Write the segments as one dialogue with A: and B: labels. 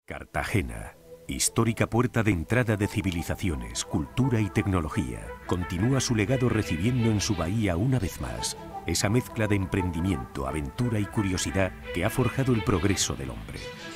A: Cartagena, histórica puerta de entrada de civilizaciones, cultura y tecnología, continúa su legado recibiendo en su bahía una vez más esa mezcla de emprendimiento, aventura y curiosidad que ha forjado el progreso del hombre.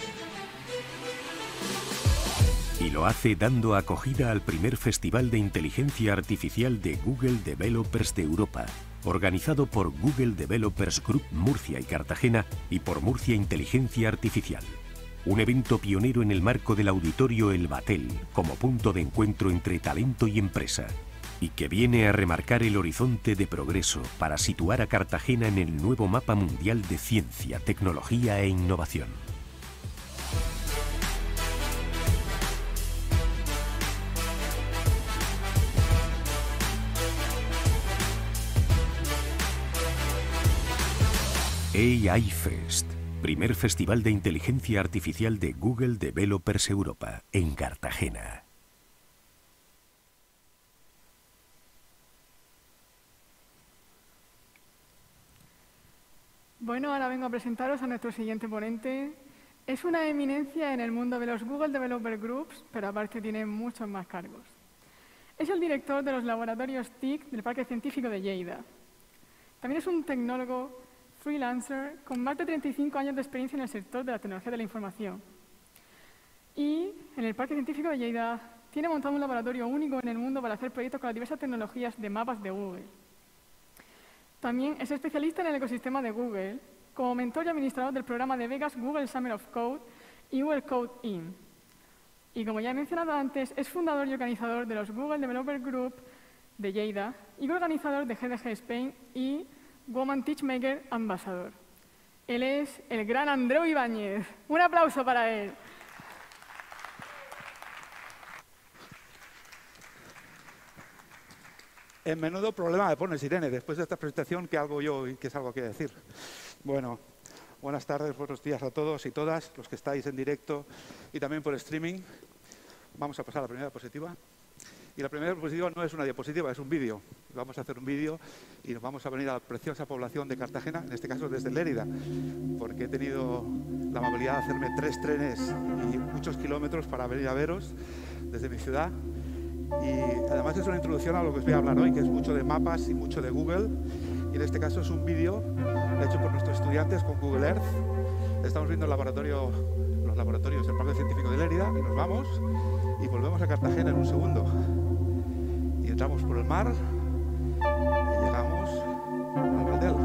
A: Y lo hace dando acogida al primer Festival de Inteligencia Artificial de Google Developers de Europa, organizado por Google Developers Group Murcia y Cartagena y por Murcia Inteligencia Artificial. Un evento pionero en el marco del auditorio El Batel, como punto de encuentro entre talento y empresa, y que viene a remarcar el horizonte de progreso para situar a Cartagena en el nuevo mapa mundial de ciencia, tecnología e innovación. AI Fest, primer Festival de Inteligencia Artificial de Google Developers Europa, en Cartagena.
B: Bueno, ahora vengo a presentaros a nuestro siguiente ponente. Es una eminencia en el mundo de los Google Developer Groups, pero aparte tiene muchos más cargos. Es el director de los laboratorios TIC del Parque Científico de Lleida. También es un tecnólogo freelancer con más de 35 años de experiencia en el sector de la tecnología de la información. Y en el Parque Científico de Lleida tiene montado un laboratorio único en el mundo para hacer proyectos con las diversas tecnologías de mapas de Google. También es especialista en el ecosistema de Google, como mentor y administrador del programa de Vegas Google Summer of Code y Google Code In. Y como ya he mencionado antes, es fundador y organizador de los Google Developer Group de Lleida y organizador de GDG Spain y Woman Teachmaker Ambassador. Él es el gran Andreu Ibáñez. Un aplauso para él.
C: En menudo problema me pones, Irene, después de esta presentación, ¿qué hago yo y qué salgo aquí a decir? Bueno, buenas tardes, buenos días a todos y todas, los que estáis en directo y también por streaming. Vamos a pasar a la primera diapositiva. Y la primera diapositiva no es una diapositiva, es un vídeo. Vamos a hacer un vídeo y nos vamos a venir a la preciosa población de Cartagena, en este caso desde Lérida, porque he tenido la amabilidad de hacerme 3 trenes y muchos kilómetros para venir a veros desde mi ciudad. Y además es una introducción a lo que os voy a hablar hoy, que es mucho de mapas y mucho de Google. Y en este caso es un vídeo hecho por nuestros estudiantes con Google Earth. Estamos viendo los laboratorios del Parque Científico de Lérida y nos vamos y volvemos a Cartagena en un segundo. Y entramos por el mar y llegamos al Batel.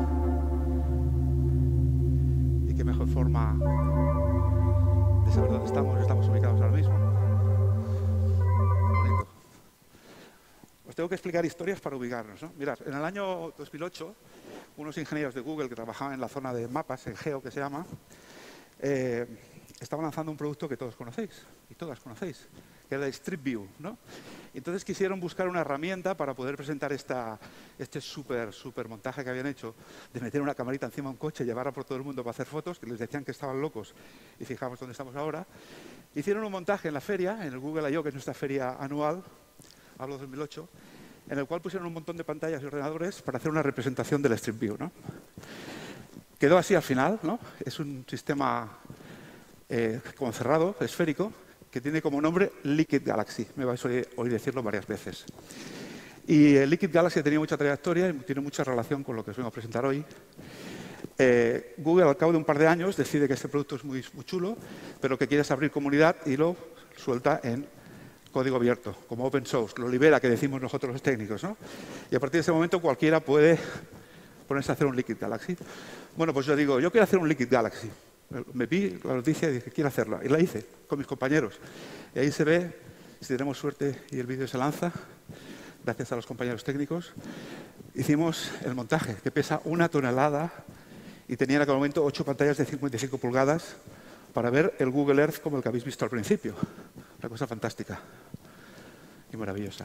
C: Y qué mejor forma de saber dónde estamos ubicados ahora mismo. Bonito. Os tengo que explicar historias para ubicarnos, ¿no? Mirad, en el año 2008, unos ingenieros de Google que trabajaban en la zona de mapas, en Geo que se llama, estaban lanzando un producto que todos conocéis y todas conocéis, que era el Street View, ¿no? Entonces quisieron buscar una herramienta para poder presentar este súper montaje que habían hecho de meter una camarita encima de un coche, llevarla por todo el mundo para hacer fotos, que les decían que estaban locos y fijamos dónde estamos ahora. Hicieron un montaje en la feria, en el Google I.O., que es nuestra feria anual, hablo de 2008, en el cual pusieron un montón de pantallas y ordenadores para hacer una representación del Street View, ¿no? Quedó así al final, ¿no? Es un sistema como cerrado, esférico, que tiene como nombre Liquid Galaxy. Me vais a oír decirlo varias veces. Y el Liquid Galaxy tenía mucha trayectoria y tiene mucha relación con lo que os vengo a presentar hoy. Google, al cabo de un par de años, decide que este producto es muy chulo, pero que quiere abrir comunidad y lo suelta en código abierto, como open source. Lo libera, que decimos nosotros los técnicos, ¿no? Y a partir de ese momento cualquiera puede ponerse a hacer un Liquid Galaxy. Bueno, pues yo digo, yo quiero hacer un Liquid Galaxy. Me vi la noticia y dije, quiero hacerla. Y la hice con mis compañeros. Y ahí se ve, si tenemos suerte y el vídeo se lanza, gracias a los compañeros técnicos, hicimos el montaje, que pesa 1 tonelada y tenía en aquel momento 8 pantallas de 55 pulgadas para ver el Google Earth como el que habéis visto al principio. Una cosa fantástica y maravillosa.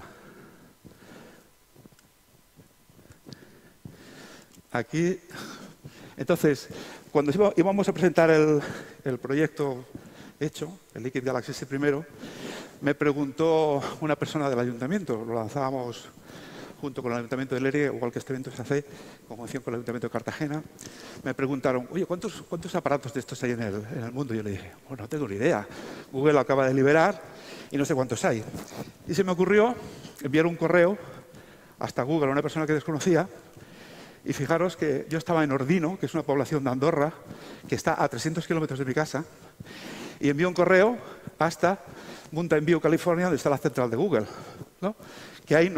C: Aquí, entonces, cuando íbamos a presentar el proyecto hecho, el Liquid Galaxy ese primero, me preguntó una persona del ayuntamiento, lo lanzábamos junto con el Ayuntamiento de Lérida, igual que este evento se hace en conjunción con el Ayuntamiento de Cartagena. Me preguntaron, oye, ¿cuántos aparatos de estos hay en el mundo? Y yo le dije, bueno, no tengo ni idea. Google lo acaba de liberar y no sé cuántos hay. Y se me ocurrió enviar un correo hasta Google a una persona que desconocía. Y fijaros que yo estaba en Ordino, que es una población de Andorra, que está a 300 kilómetros de mi casa, y envié un correo hasta Mountain View, California, donde está la central de Google, ¿no? Que hay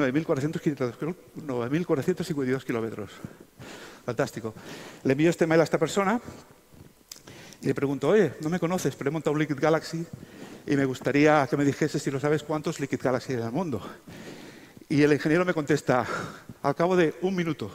C: 9.452 kilómetros. Fantástico. Le envío este mail a esta persona y le pregunto, oye, no me conoces, pero he montado un Liquid Galaxy y me gustaría que me dijese, si lo sabes, cuántos Liquid Galaxy hay en el mundo. Y el ingeniero me contesta, al cabo de 1 minuto,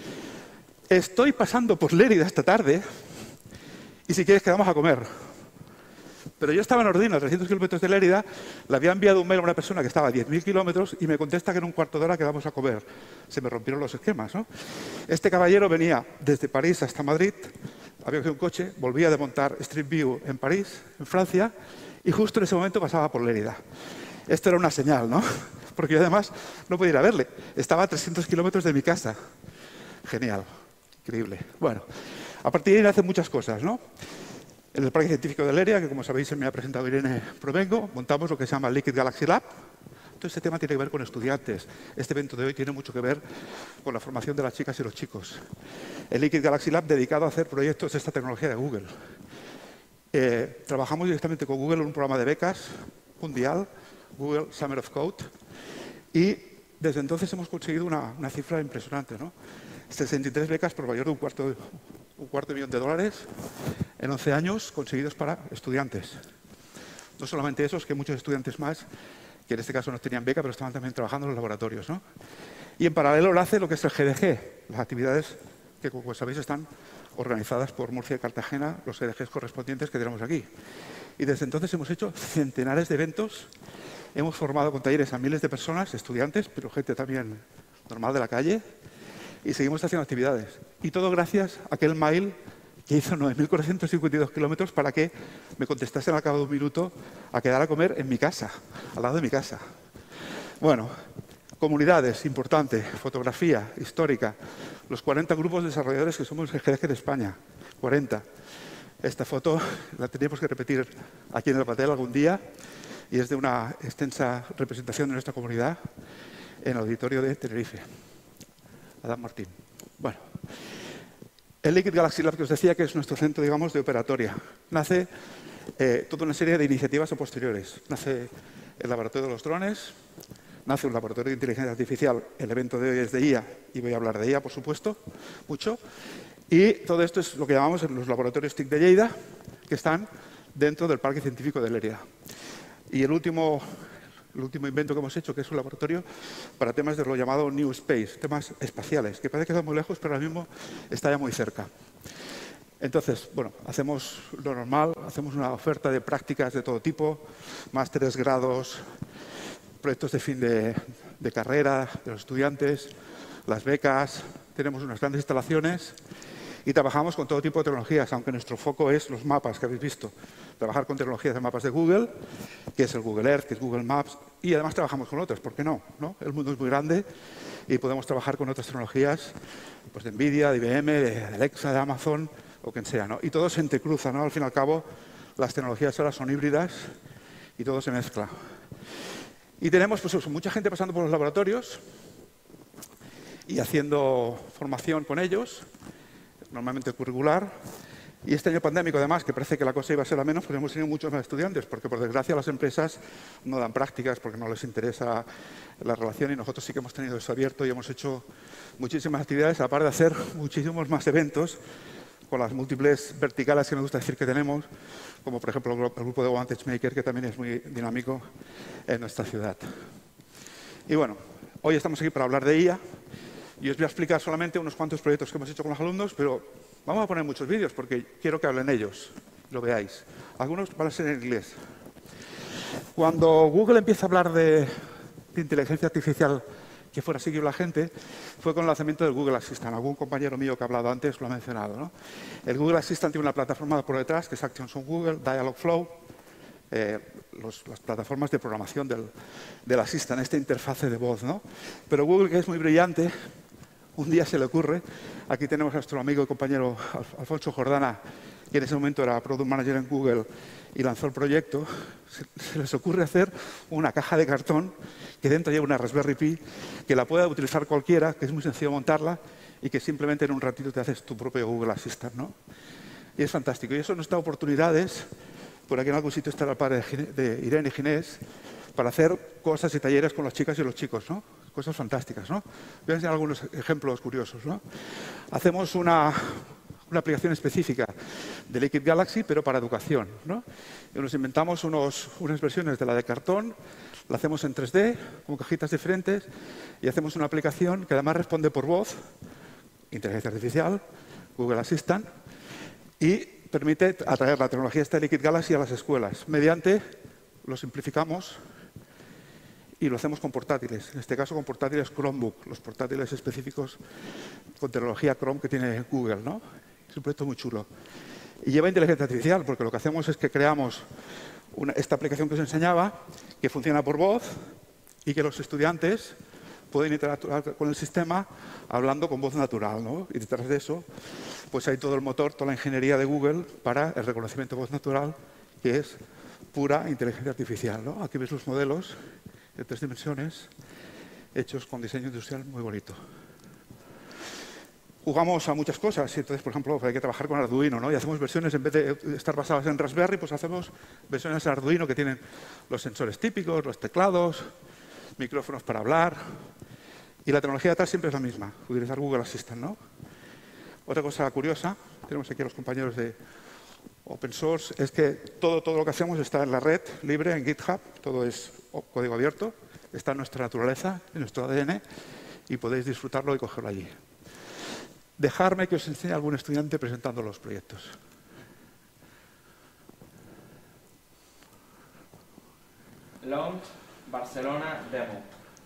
C: estoy pasando por Lérida esta tarde y si quieres quedamos a comer. Pero yo estaba en Ordino, a 300 kilómetros de Lérida, le había enviado un mail a una persona que estaba a 10.000 kilómetros y me contesta que en un cuarto de hora quedamos a comer. Se me rompieron los esquemas, ¿no? Este caballero venía desde París hasta Madrid, había cogido un coche, volvía de montar Street View en París, en Francia, y justo en ese momento pasaba por Lérida. Esto era una señal, ¿no? Porque yo además no podía ir a verle. Estaba a 300 kilómetros de mi casa. Genial. Increíble. Bueno, a partir de ahí hacen muchas cosas, ¿no? En el Parque Científico de Lérida, que como sabéis se me ha presentado Irene Provengo, montamos lo que se llama Liquid Galaxy Lab. Todo este tema tiene que ver con estudiantes. Este evento de hoy tiene mucho que ver con la formación de las chicas y los chicos. El Liquid Galaxy Lab dedicado a hacer proyectos de esta tecnología de Google. Trabajamos directamente con Google en un programa de becas mundial, Google Summer of Code, y desde entonces hemos conseguido una cifra impresionante, ¿no? 63 becas por valor de $250.000 en 11 años conseguidos para estudiantes. No solamente esos, que muchos estudiantes más, que en este caso no tenían beca, pero estaban también trabajando en los laboratorios, ¿no? Y en paralelo lo hace lo que es el GDG, las actividades que, como sabéis, están organizadas por Murcia y Cartagena, los GDGs correspondientes que tenemos aquí. Y desde entonces hemos hecho centenares de eventos, hemos formado con talleres a miles de personas, estudiantes, pero gente también normal de la calle, y seguimos haciendo actividades. Y todo gracias a aquel mail que hizo 9.452 kilómetros para que me contestasen al cabo de 1 minuto a quedar a comer en mi casa, al lado de mi casa. Bueno, comunidades, importante, fotografía, histórica, los 40 grupos de desarrolladores que somos el GDG de España, 40. Esta foto la teníamos que repetir aquí en el Patel algún día y es de una extensa representación de nuestra comunidad en el auditorio de Tenerife. Adam Martín. Bueno, el Liquid Galaxy Lab que os decía que es nuestro centro, digamos, de operatoria. Nace toda una serie de iniciativas a posteriores. Nace el laboratorio de los drones, nace un laboratorio de inteligencia artificial. El evento de hoy es de IA y voy a hablar de IA, por supuesto, mucho. Y todo esto es lo que llamamos los laboratorios TIC de Lleida, que están dentro del Parque Científico de Lérida. Y el último invento que hemos hecho, que es un laboratorio para temas de lo llamado New Space, temas espaciales, que parece que está muy lejos, pero ahora mismo está ya muy cerca. Entonces, bueno, hacemos lo normal, hacemos una oferta de prácticas de todo tipo, másteres, grados, proyectos de fin de carrera de los estudiantes, las becas, tenemos unas grandes instalaciones y trabajamos con todo tipo de tecnologías, aunque nuestro foco es los mapas que habéis visto. Trabajar con tecnologías de mapas de Google, que es el Google Earth, que es Google Maps, y además trabajamos con otras, ¿por qué no? El mundo es muy grande y podemos trabajar con otras tecnologías, pues de NVIDIA, de IBM, de Alexa, de Amazon, o quien sea, ¿no? Y todo se entrecruza, ¿no? Al fin y al cabo, las tecnologías ahora son híbridas y todo se mezcla. Y tenemos pues eso, mucha gente pasando por los laboratorios y haciendo formación con ellos, normalmente curricular. Y este año pandémico, además, que parece que la cosa iba a ser a menos, pues hemos tenido muchos más estudiantes, porque por desgracia las empresas no dan prácticas porque no les interesa la relación y nosotros sí que hemos tenido eso abierto y hemos hecho muchísimas actividades, aparte de hacer muchísimos más eventos con las múltiples verticales que me gusta decir que tenemos, como por ejemplo el grupo de Vantage Maker, que también es muy dinámico en nuestra ciudad. Y bueno, hoy estamos aquí para hablar de IA y os voy a explicar solamente unos cuantos proyectos que hemos hecho con los alumnos, pero vamos a poner muchos vídeos porque quiero que hablen ellos, lo veáis. Algunos van a ser en inglés. Cuando Google empieza a hablar de inteligencia artificial que fuera a seguir la gente, fue con el lanzamiento del Google Assistant. Algún compañero mío que ha hablado antes lo ha mencionado, ¿no? El Google Assistant tiene una plataforma por detrás, que es Actions on Google, Dialogflow, las plataformas de programación del Assistant, esta interfase de voz, ¿no? Pero Google, que es muy brillante, un día se le ocurre, aquí tenemos a nuestro amigo y compañero Alfonso Jordana, que en ese momento era Product Manager en Google y lanzó el proyecto, se les ocurre hacer una caja de cartón que dentro lleva una Raspberry Pi, que la pueda utilizar cualquiera, que es muy sencillo montarla y que simplemente en un ratito te haces tu propio Google Assistant, ¿no? Y es fantástico. Y eso nos da oportunidades, por aquí en algún sitio está el padre de Irene y Ginés, para hacer cosas y talleres con las chicas y los chicos, ¿no? Cosas fantásticas, ¿no? Voy a enseñar algunos ejemplos curiosos, ¿no? Hacemos una aplicación específica de Liquid Galaxy, pero para educación, ¿no? Y nos inventamos unas versiones de la de cartón, la hacemos en 3D, con cajitas diferentes, y hacemos una aplicación que además responde por voz, inteligencia artificial, Google Assistant, y permite atraer la tecnología esta de Liquid Galaxy a las escuelas. Lo simplificamos y lo hacemos con portátiles. En este caso con portátiles Chromebook, los portátiles específicos con tecnología Chrome que tiene Google, ¿no? Es un proyecto muy chulo. Y lleva inteligencia artificial, porque lo que hacemos es que creamos esta aplicación que os enseñaba, que funciona por voz y que los estudiantes pueden interactuar con el sistema hablando con voz natural, ¿no? Y detrás de eso, pues hay todo el motor, toda la ingeniería de Google para el reconocimiento de voz natural, que es pura inteligencia artificial, ¿no? Aquí veis los modelos de 3 dimensiones hechos con diseño industrial muy bonito. Jugamos a muchas cosas, y entonces, por ejemplo, hay que trabajar con Arduino, ¿no? Y hacemos versiones, en vez de estar basadas en Raspberry, pues hacemos versiones en Arduino que tienen los sensores típicos, los teclados, micrófonos para hablar. Y la tecnología de atrás siempre es la misma, utilizar Google Assistant, ¿no? Otra cosa curiosa, tenemos aquí a los compañeros de Open Source, es que todo lo que hacemos está en la red libre, en GitHub, todo es código abierto, está en nuestra naturaleza, en nuestro ADN, y podéis disfrutarlo y cogerlo allí. Dejarme que os enseñe a algún estudiante presentando los proyectos.
D: Launch Barcelona Demo.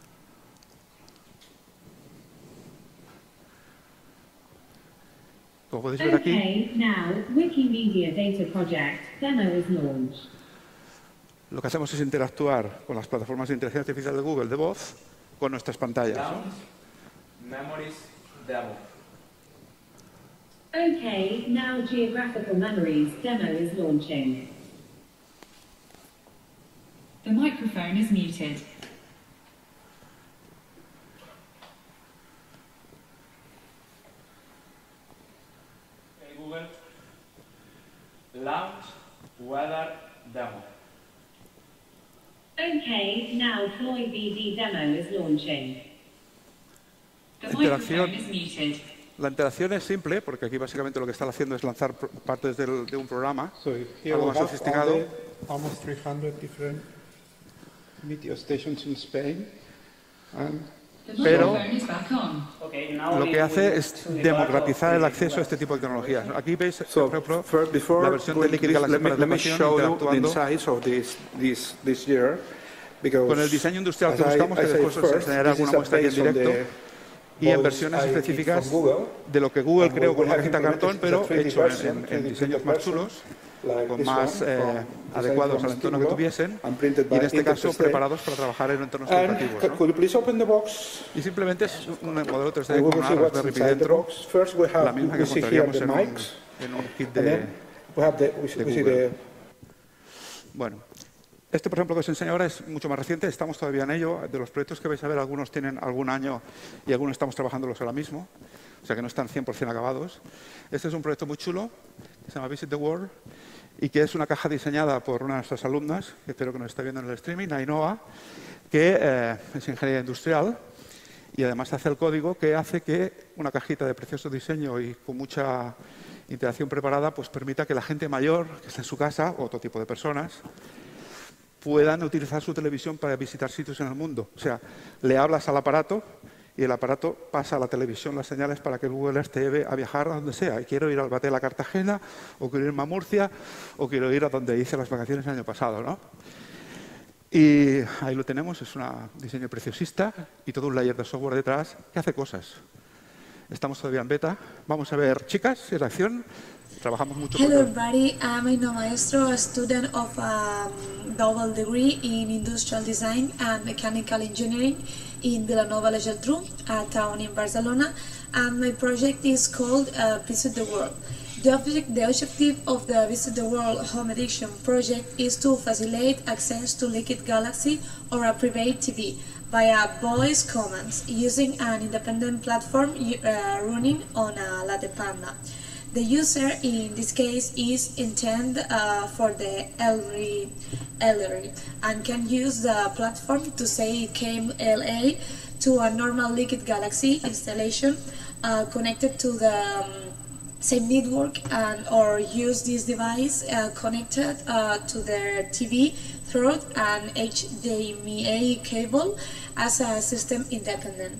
C: Como podéis ver aquí,
E: Okay, now Wikimedia Data Project demo is launched.
C: lo que hacemos es interactuar con las plataformas de inteligencia artificial de Google de voz con nuestras pantallas, ¿no?
D: Launch Memories Demo.
E: Okay, now Geographical Memories demo is launching.
F: The microphone is muted.
D: Okay, Google. Launch Weather Demo.
E: Okay, now Floyd BD demo is launching.
F: The
C: Interacción.
F: microphone is muted.
C: La interacción es simple, porque aquí básicamente lo que están haciendo es lanzar partes de un programa,
G: So here
C: algo
G: we
C: más
G: have
C: sofisticado.
G: almost 300 different meteor stations in Spain. And
F: The
C: Pero-
F: microphone is back on.
D: Okay, now
C: Lo que hace es democratizar el acceso a este tipo de tecnologías. Aquí veis,
G: so
C: por ejemplo,
G: first, before
C: la versión de
G: going to
C: Liquid
G: this,
C: Galaxy
G: let me
C: para educación
G: show you the
C: interactuando
G: insights of this year. Because
C: con el diseño industrial que
G: as I-
C: buscamos, que
G: as I
C: después os
G: first,
C: enseñaré
G: this is
C: alguna
G: a
C: muestra aquí en
G: based on
C: directo,
G: the
C: y en
G: voice
C: versiones
G: I did
C: específicas
G: from Google.
C: de lo que Google
G: And
C: creó
G: what
C: con
G: we
C: una
G: have
C: cajita cartón,
G: implemented is
C: pero
G: a 3D
C: hecho
G: version,
C: en
G: 3D
C: diseños más
G: version,
C: chulos,
G: like
C: con
G: this
C: más
G: one, from
C: adecuados
G: designed
C: al entorno que
G: from
C: tuviesen,
G: and printed
C: y
G: by
C: en este caso
G: Interpreter.
C: preparados para trabajar en entornos
G: And
C: educativos, ¿no?
G: could you please open the box?
C: Y simplemente es un modelo 3D
G: And we
C: con
G: will
C: una
G: see what's
C: Raspberry Pi
G: inside the
C: dentro,
G: box. First, we
C: la
G: have
C: misma que
G: we see here
C: encontraríamos
G: the
C: en
G: mics,
C: un kit
G: and
C: de...
G: then we have we see
C: Google.
G: the
C: Bueno, este, por ejemplo, que os enseño ahora es mucho más reciente, estamos todavía en ello. De los proyectos que vais a ver, algunos tienen algún año y algunos estamos trabajándolos ahora mismo, o sea que no están 100% acabados. Este es un proyecto muy chulo, que se llama Visit the World, y que es una caja diseñada por una de nuestras alumnas, que espero que nos esté viendo en el streaming, Ainhoa, que es ingeniería industrial, y además hace el código que hace que una cajita de precioso diseño y con mucha interacción preparada, pues permita que la gente mayor, que está en su casa, o otro tipo de personas, puedan utilizar su televisión para visitar sitios en el mundo. O sea, le hablas al aparato y el aparato pasa a la televisión las señales para que Google Earth te lleve a viajar a donde sea. Y quiero ir al Bate de la Cartagena, o quiero irme a Murcia, o quiero ir a donde hice las vacaciones el año pasado, ¿no? Y ahí lo tenemos, es un diseño preciosista y todo un layer de software detrás que hace cosas. Estamos todavía en beta. Vamos a ver chicas en acción. trabajamos mucho.
H: Hello everybody, I'm Ainhoa Maestro, a student of double degree in Industrial Design and Mechanical Engineering in Vilanova la Geltrú, a town in Barcelona, and my project is called Visit the World. The objective of the Visit the World Home Edition project is to facilitate access to Liquid Galaxy or a private TV via voice commands using an independent platform running on a Latte Panda. The user in this case is intended for the elderly and can use the platform to say KMLA to a normal Liquid Galaxy installation connected to the same network or use this device connected to their TV through an HDMI cable as a system independent.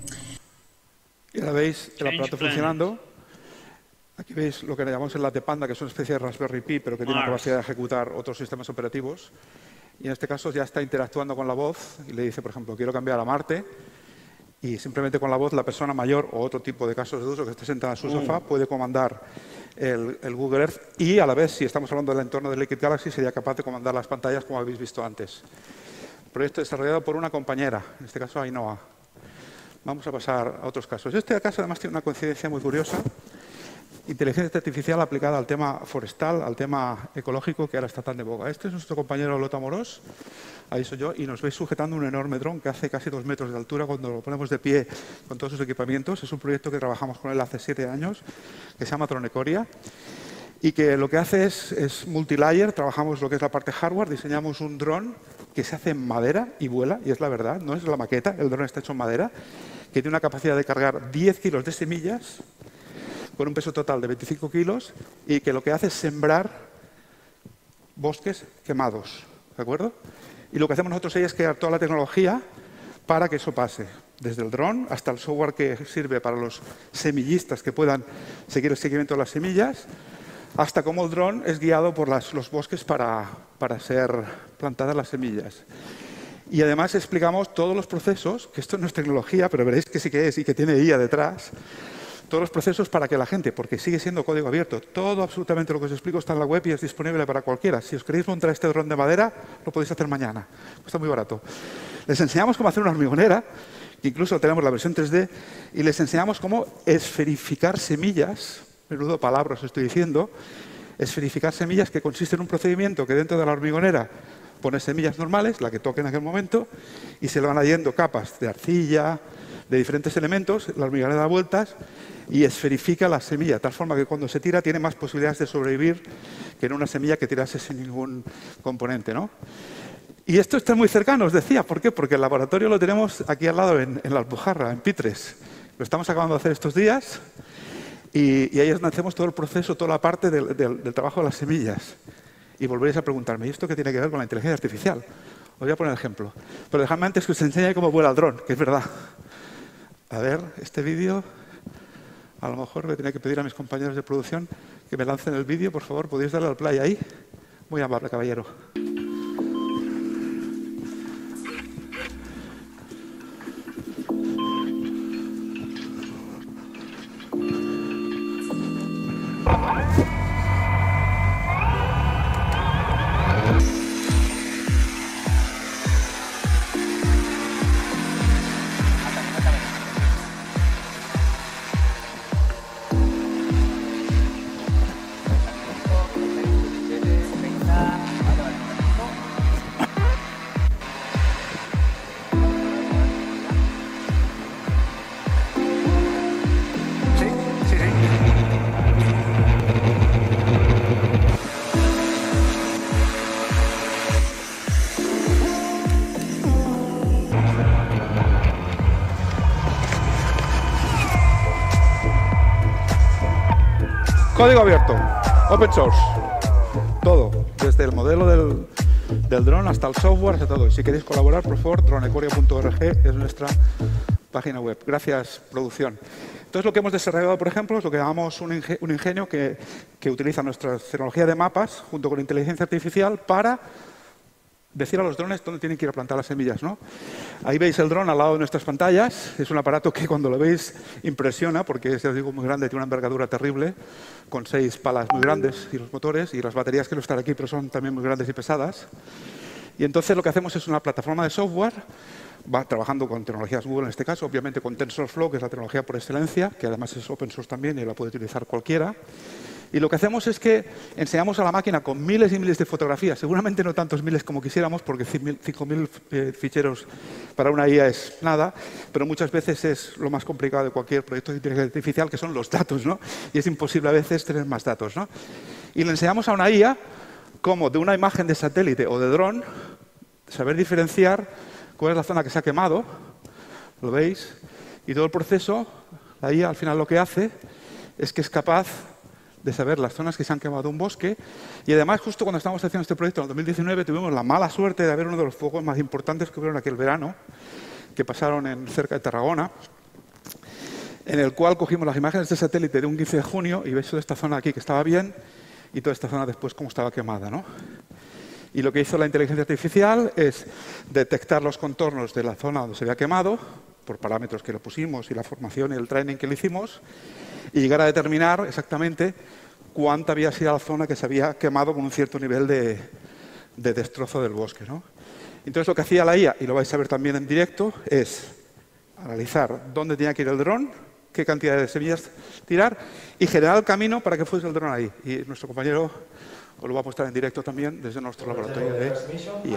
C: Y ahora veis el aparato funcionando. Aquí veis lo que le llamamos el Latte Panda, que es una especie de Raspberry Pi, pero que tiene la capacidad de ejecutar otros sistemas operativos. Y en este caso ya está interactuando con la voz y le dice, por ejemplo, quiero cambiar a Marte. Y simplemente con la voz la persona mayor o otro tipo de casos de uso que esté sentada en su sofá puede comandar el Google Earth y a la vez, si estamos hablando del entorno de Liquid Galaxy, sería capaz de comandar las pantallas como habéis visto antes. Proyecto desarrollado por una compañera, en este caso Ainhoa. Vamos a pasar a otros casos. Este caso además tiene una coincidencia muy curiosa. Inteligencia artificial aplicada al tema forestal, al tema ecológico que ahora está tan de boga. Este es nuestro compañero Lothar Morós, ahí soy yo, y nos veis sujetando un enorme dron que hace casi 2 metros de altura cuando lo ponemos de pie con todos sus equipamientos. Es un proyecto que trabajamos con él hace 7 años, que se llama Dronecoria, y que lo que hace es multilayer. Trabajamos lo que es la parte hardware, diseñamos un dron que se hace en madera y vuela, y es la verdad, no es la maqueta, el dron está hecho en madera, que tiene una capacidad de cargar 10 kilos de semillas, con un peso total de 25 kilos y que lo que hace es sembrar bosques quemados, ¿de acuerdo? Y lo que hacemos nosotros ahí es crear toda la tecnología para que eso pase, desde el dron hasta el software que sirve para los semillistas que puedan seguir el seguimiento de las semillas, hasta cómo el dron es guiado por los bosques para ser plantadas las semillas. Y además explicamos todos los procesos, que esto no es tecnología, pero veréis que sí que es y que tiene IA detrás, todos los procesos para que la gente, porque sigue siendo código abierto, todo absolutamente lo que os explico está en la web y es disponible para cualquiera. Si os queréis montar este dron de madera, lo podéis hacer mañana. Cuesta muy barato. Les enseñamos cómo hacer una hormigonera, que incluso tenemos la versión 3D, y les enseñamos cómo esferificar semillas, menudo palabras os estoy diciendo, esferificar semillas, que consiste en un procedimiento que dentro de la hormigonera pones semillas normales, la que toque en aquel momento, y se le van añadiendo capas de arcilla, de diferentes elementos, la hormigonera da vueltas y esferifica la semilla, de tal forma que cuando se tira tiene más posibilidades de sobrevivir que en una semilla que tirase sin ningún componente, ¿no? Y esto está muy cercano, os decía. ¿Por qué? Porque el laboratorio lo tenemos aquí al lado, en la Alpujarra, en Pitres. Lo estamos acabando de hacer estos días y ahí es donde hacemos todo el proceso, toda la parte del trabajo de las semillas. Y volveréis a preguntarme, ¿y esto qué tiene que ver con la inteligencia artificial? Os voy a poner el ejemplo. Pero dejadme antes que os enseñe cómo vuela el dron, que es verdad. A ver, este vídeo, a lo mejor me tenía que pedir a mis compañeros de producción que me lancen el vídeo, por favor, ¿podéis darle al play ahí? Muy amable, caballero. Código abierto, open source, todo, desde el modelo del dron hasta el software, hasta todo. Y si queréis colaborar, por favor, dronecoria.org es nuestra página web. Gracias, producción. Entonces, lo que hemos desarrollado, por ejemplo, es lo que llamamos un ingenio que utiliza nuestra tecnología de mapas junto con inteligencia artificial para decir a los drones dónde tienen que ir a plantar las semillas, ¿no? Ahí veis el dron al lado de nuestras pantallas. Es un aparato que cuando lo veis impresiona porque es, ya os digo, muy grande, tiene una envergadura terrible, con 6 palas muy grandes y los motores y las baterías que no están aquí, pero son también muy grandes y pesadas. Y entonces lo que hacemos es una plataforma de software, va trabajando con tecnologías Google en este caso, obviamente con TensorFlow, que es la tecnología por excelencia, que además es open source también y la puede utilizar cualquiera. Y lo que hacemos es que enseñamos a la máquina con miles y miles de fotografías, seguramente no tantos miles como quisiéramos, porque 5.000 ficheros para una IA es nada, pero muchas veces es lo más complicado de cualquier proyecto de inteligencia artificial, que son los datos, ¿no? Y es imposible a veces tener más datos, ¿no? Y le enseñamos a una IA cómo de una imagen de satélite o de dron saber diferenciar cuál es la zona que se ha quemado, ¿lo veis? Y todo el proceso, la IA al final lo que hace es que es capaz de saber las zonas que se han quemado de un bosque. Y además, justo cuando estábamos haciendo este proyecto en el 2019, tuvimos la mala suerte de haber uno de los fuegos más importantes que hubieron aquel verano, que pasaron cerca de Tarragona, en el cual cogimos las imágenes de satélite de un 15 de junio y veis toda esta zona aquí que estaba bien y toda esta zona después cómo estaba quemada, ¿no? Y lo que hizo la inteligencia artificial es detectar los contornos de la zona donde se había quemado, por parámetros que le pusimos y la formación y el training que le hicimos, y llegar a determinar exactamente cuánta había sido la zona que se había quemado con un cierto nivel de destrozo del bosque, ¿no? Entonces lo que hacía la IA, y lo vais a ver también en directo, es analizar dónde tenía que ir el dron, qué cantidad de semillas tirar y generar el camino para que fuese el dron ahí. Y nuestro compañero os lo va a mostrar en directo también desde nuestro laboratorio de IA.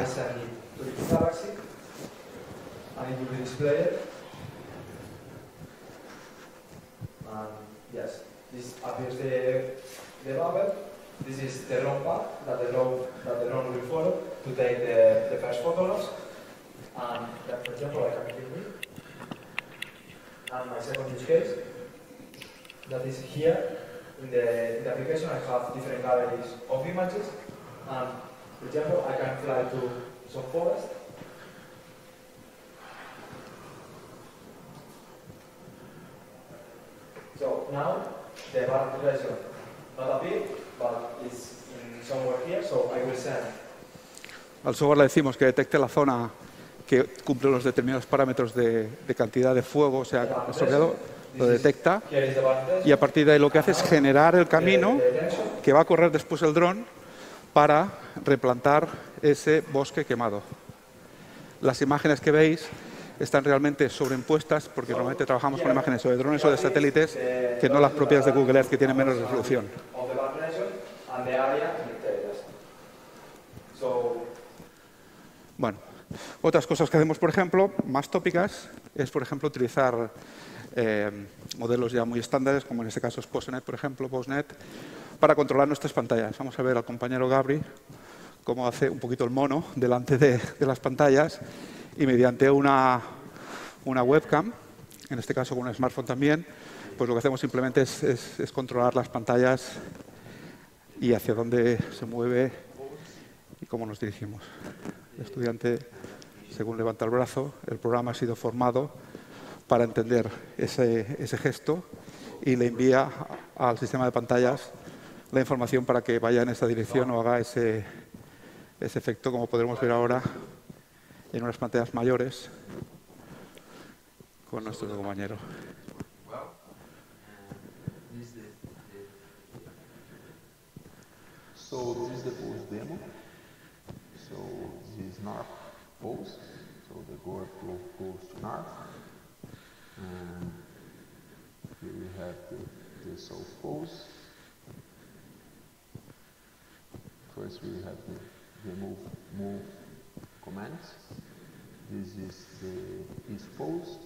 I: Yes, this appears the bubble. This is the wrong path that the drone will follow to take the first photographs. And that, for example, I can give me. And my second use case, that is here in the application, I have different galleries of images. And for example, I can fly to some forest. So now the bar pressure not appear, but it's in somewhere here, so I will send.
C: Al software le decimos que detecte la zona que cumple los determinados parámetros de cantidad de fuego, o sea, lo detecta, y a partir de ahí lo que hace es generar el camino que va a correr después el dron para replantar ese bosque quemado. Las imágenes que veis están realmente sobreimpuestas porque normalmente trabajamos con imágenes o de drones o de satélites que no las propias de Google Earth, que tienen menos resolución. Bueno, otras cosas que hacemos, por ejemplo, más tópicas, es, por ejemplo, utilizar modelos ya muy estándares, como en este caso es PostNet, por ejemplo, PostNet, para controlar nuestras pantallas. Vamos a ver al compañero Gabri cómo hace un poquito el mono delante de las pantallas y mediante una webcam, en este caso con un smartphone también, pues lo que hacemos simplemente es controlar las pantallas y hacia dónde se mueve y cómo nos dirigimos. El estudiante, según levanta el brazo, el programa ha sido formado para entender ese gesto y le envía al sistema de pantallas la información para que vaya en esa dirección o haga ese efecto, como podremos ver ahora en unas pantallas mayores con nuestro compañero.
J: So this is the pose demo. So this is north pose. So the gourd goes to north. And here we have the south pose. First we have the move commands. This is the east pose.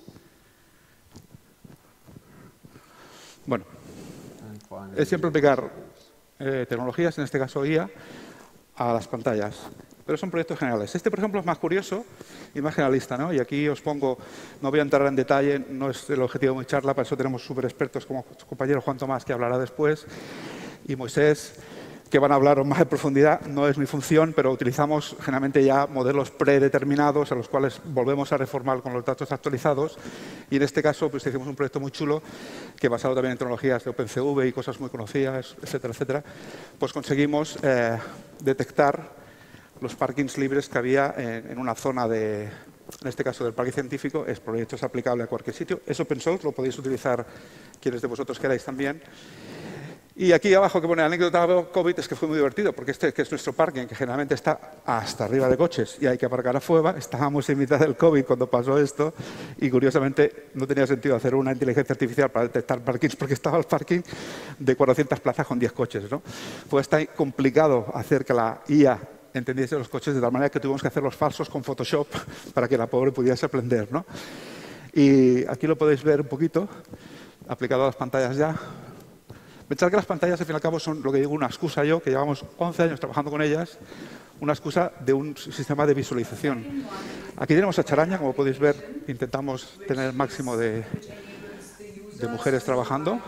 C: Bueno, es siempre aplicar tecnologías, en este caso IA, a las pantallas. Pero son proyectos generales. Este, por ejemplo, es más curioso y más generalista, ¿no? Y aquí os pongo, no voy a entrar en detalle, no es el objetivo de mi charla, para eso tenemos súper expertos como su compañero Juan Tomás, que hablará después, y Moisés, que van a hablar más en profundidad. No es mi función, pero utilizamos generalmente ya modelos predeterminados a los cuales volvemos a reformar con los datos actualizados. Y en este caso pues hicimos un proyecto muy chulo que, basado también en tecnologías de OpenCV y cosas muy conocidas, etcétera, etcétera, pues conseguimos detectar los parkings libres que había en una zona de, en este caso del parque científico. Es proyecto, es aplicable a cualquier sitio. Es open source, lo podéis utilizar quienes de vosotros queráis también. Y aquí abajo que pone anécdota COVID es que fue muy divertido, porque este que es nuestro parking, que generalmente está hasta arriba de coches y hay que aparcar afuera, estábamos en mitad del COVID cuando pasó esto y curiosamente no tenía sentido hacer una inteligencia artificial para detectar parkings porque estaba el parking de 400 plazas con 10 coches, ¿no? Fue tan complicado hacer que la IA entendiese los coches de tal manera que tuvimos que hacer los falsos con Photoshop para que la pobre pudiese aprender, ¿no? Y aquí lo podéis ver un poquito, aplicado a las pantallas ya. Pensad que las pantallas, al fin y al cabo, son lo que digo, una excusa yo, que llevamos 11 años trabajando con ellas, una excusa de un sistema de visualización. Aquí tenemos a Charaña, como podéis ver, intentamos tener el máximo de mujeres trabajando.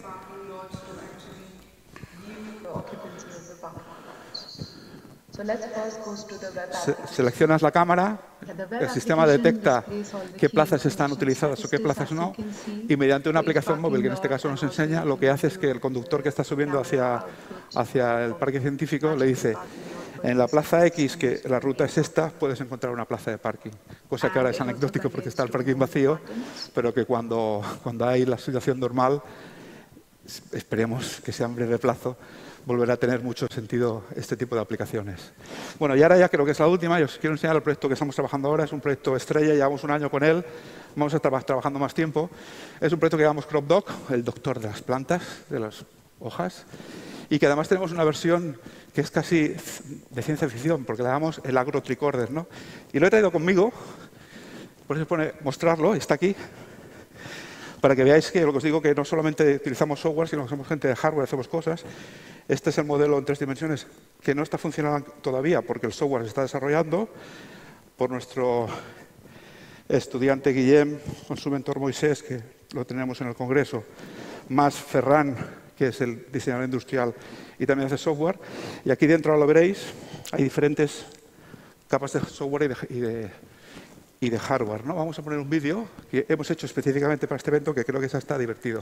C: Seleccionas la cámara, el sistema detecta qué plazas están utilizadas o qué plazas no, y mediante una aplicación móvil, que en este caso nos enseña, lo que hace es que el conductor que está subiendo hacia el parque científico le dice: en la plaza X, que la ruta es esta, puedes encontrar una plaza de parking. Cosa que ahora es anecdótico porque está el parking vacío, pero que cuando hay la situación normal, esperemos que sea en breve plazo, volverá a tener mucho sentido este tipo de aplicaciones. Bueno, y ahora ya creo que es la última. Yo os quiero enseñar el proyecto que estamos trabajando ahora. Es un proyecto estrella, llevamos un año con él. Vamos a estar trabajando más tiempo. Es un proyecto que llamamos CropDoc, el doctor de las plantas, de las hojas, y que además tenemos una versión que es casi de ciencia ficción, porque le llamamos el AgroTricorder, ¿no? Y lo he traído conmigo, por eso pone mostrarlo, está aquí, para que veáis que lo que os digo, que no solamente utilizamos software, sino que somos gente de hardware, hacemos cosas. Este es el modelo en 3 dimensiones que no está funcionando todavía porque el software se está desarrollando por nuestro estudiante Guillem, con su mentor Moisés, que lo tenemos en el Congreso, más Ferran, que es el diseñador industrial y también hace software. Y aquí dentro, ahora lo veréis, hay diferentes capas de software y de hardware, ¿no? Vamos a poner un vídeo que hemos hecho específicamente para este evento, que creo que ya está divertido.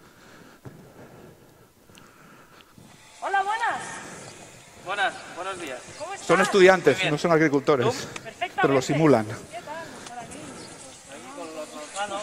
K: Hola, buenas.
D: Buenos días.
K: ¿Cómo estás?
C: Son estudiantes, no son agricultores, pero lo simulan.
K: ¿Qué tal? Por aquí.
D: Aquí con los manzanos.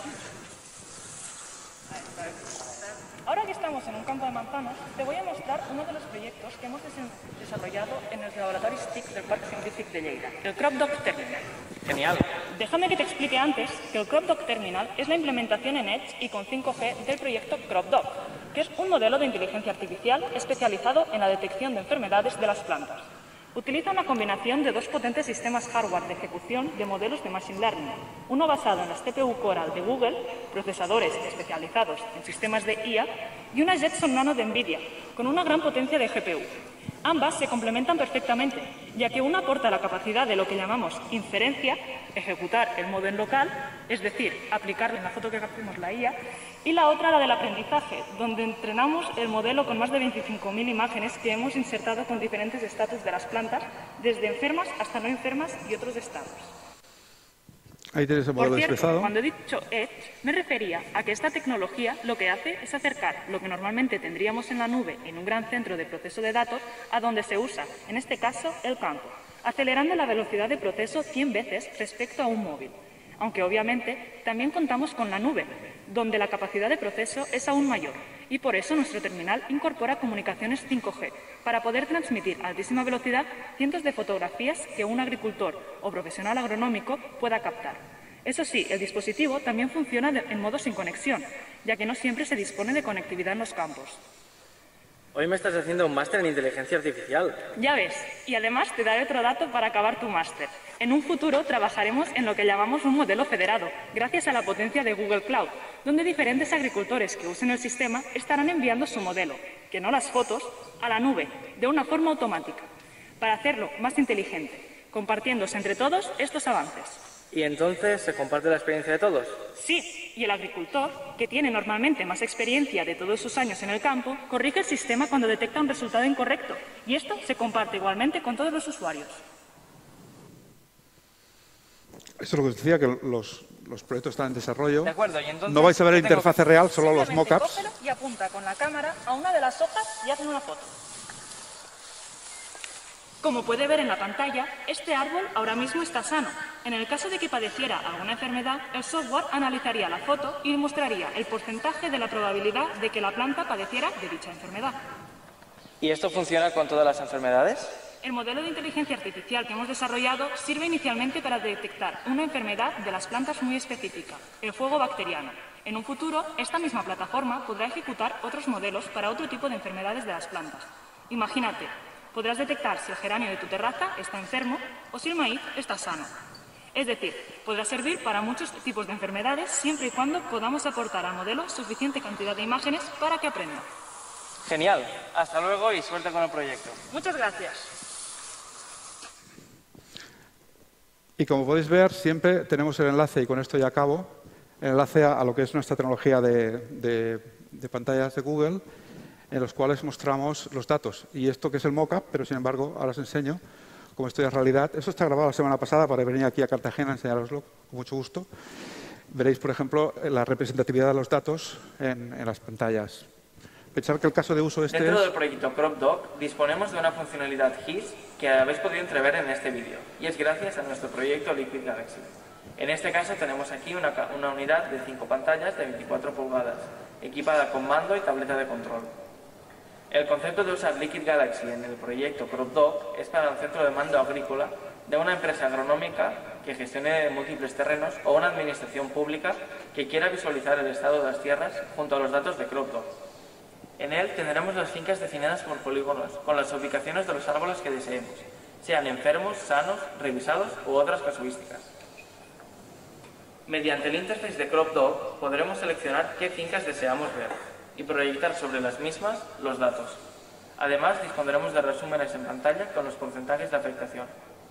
K: Ahora que estamos en un campo de manzanas, te voy a mostrar uno de los proyectos que hemos desarrollado en los laboratorios TIC del Parc Científic de Lleida, el CropDoc Terminal.
D: Genial.
K: Déjame que te explique antes que el CropDoc Terminal es la implementación en Edge y con 5G del proyecto CropDoc, que es un modelo de inteligencia artificial especializado en la detección de enfermedades de las plantas. Utiliza una combinación de 2 potentes sistemas hardware de ejecución de modelos de Machine Learning, uno basado en las CPU Coral de Google, procesadores especializados en sistemas de IA, y una Jetson Nano de NVIDIA, con una gran potencia de GPU. Ambas se complementan perfectamente, ya que una aporta la capacidad de lo que llamamos inferencia, ejecutar el modo en local, es decir, aplicar en la foto que captemos la IA, y la otra la del aprendizaje, donde entrenamos el modelo con más de 25.000 imágenes que hemos insertado con diferentes estatus de las plantas, desde enfermas hasta no enfermas y otros estados.
C: Ahí tenéis el modelo expresado.
K: Cuando he dicho Edge, me refería a que esta tecnología lo que hace es acercar lo que normalmente tendríamos en la nube en un gran centro de proceso de datos a donde se usa, en este caso, el campo, acelerando la velocidad de proceso 100 veces respecto a un móvil. Aunque obviamente también contamos con la nube, donde la capacidad de proceso es aún mayor, y por eso nuestro terminal incorpora comunicaciones 5G, para poder transmitir a altísima velocidad cientos de fotografías que un agricultor o profesional agronómico pueda captar. Eso sí, el dispositivo también funciona en modo sin conexión, ya que no siempre se dispone de conectividad en los campos.
D: Hoy me estás haciendo un máster en inteligencia artificial.
K: Ya ves, y además te daré otro dato para acabar tu máster. En un futuro trabajaremos en lo que llamamos un modelo federado, gracias a la potencia de Google Cloud, donde diferentes agricultores que usen el sistema estarán enviando su modelo, que no las fotos, a la nube, de una forma automática, para hacerlo más inteligente, compartiéndose entre todos estos avances.
D: ¿Y entonces se comparte la experiencia de todos?
K: Sí, y el agricultor, que tiene normalmente más experiencia de todos sus años en el campo, corrige el sistema cuando detecta un resultado incorrecto, y esto se comparte igualmente con todos los usuarios.
C: Esto es lo que os decía, que los proyectos están en desarrollo.
K: De acuerdo, y entonces,
C: no vais a ver la interfaz real, solo los
K: simplemente
C: mockups.
K: cógelo y apunta con la cámara a una de las hojas y hacen una foto. Como puede ver en la pantalla, este árbol ahora mismo está sano. En el caso de que padeciera alguna enfermedad, el software analizaría la foto y mostraría el porcentaje de la probabilidad de que la planta padeciera de dicha enfermedad.
D: ¿Y esto funciona con todas las enfermedades?
K: El modelo de inteligencia artificial que hemos desarrollado sirve inicialmente para detectar una enfermedad de las plantas muy específica, el fuego bacteriano. En un futuro, esta misma plataforma podrá ejecutar otros modelos para otro tipo de enfermedades de las plantas. Imagínate, podrás detectar si el geranio de tu terraza está enfermo o si el maíz está sano. Es decir, podrá servir para muchos tipos de enfermedades siempre y cuando podamos aportar al modelo suficiente cantidad de imágenes para que aprenda.
D: Genial. Hasta luego y suerte con el proyecto.
K: Muchas gracias.
C: Y como podéis ver, siempre tenemos el enlace, y con esto ya acabo, el enlace a lo que es nuestra tecnología de pantallas de Google, en los cuales mostramos los datos. Y esto que es el mockup, pero sin embargo, ahora os enseño cómo esto ya es realidad. Eso está grabado la semana pasada para venir aquí a Cartagena a enseñároslo, con mucho gusto. Veréis, por ejemplo, la representatividad de los datos en las pantallas. Pensar que el caso de uso
D: Dentro del proyecto CropDoc disponemos de una funcionalidad GIS que habéis podido entrever en este vídeo, y es gracias a nuestro proyecto Liquid Galaxy. En este caso tenemos aquí una unidad de 5 pantallas de 24 pulgadas, equipada con mando y tableta de control. El concepto de usar Liquid Galaxy en el proyecto CropDoc es para un centro de mando agrícola de una empresa agronómica que gestione múltiples terrenos o una administración pública que quiera visualizar el estado de las tierras junto a los datos de CropDoc. En él tendremos las fincas definidas por polígonos, con las ubicaciones de los árboles que deseemos, sean enfermos, sanos, revisados u otras casuísticas. Mediante el interface de CropDoc podremos seleccionar qué fincas deseamos ver y proyectar sobre las mismas los datos. Además, dispondremos de resúmenes en pantalla con los porcentajes de afectación.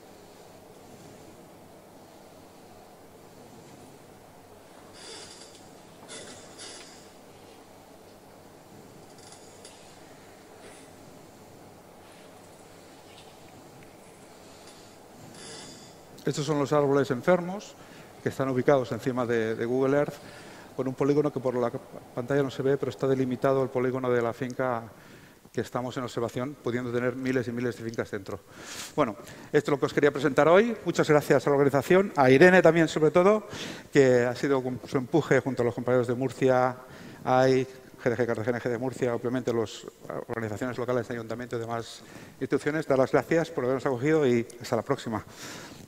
C: Estos son los árboles enfermos que están ubicados encima de Google Earth con un polígono que por la pantalla no se ve, pero está delimitado el polígono de la finca que estamos en observación, pudiendo tener miles y miles de fincas dentro. Bueno, esto es lo que os quería presentar hoy. Muchas gracias a la organización, a Irene también sobre todo, que ha sido con su empuje junto a los compañeros de Murcia, hay GDG Cartagena, GDG Murcia, obviamente las organizaciones locales, ayuntamientos y demás instituciones. Dar las gracias por habernos acogido y hasta la próxima.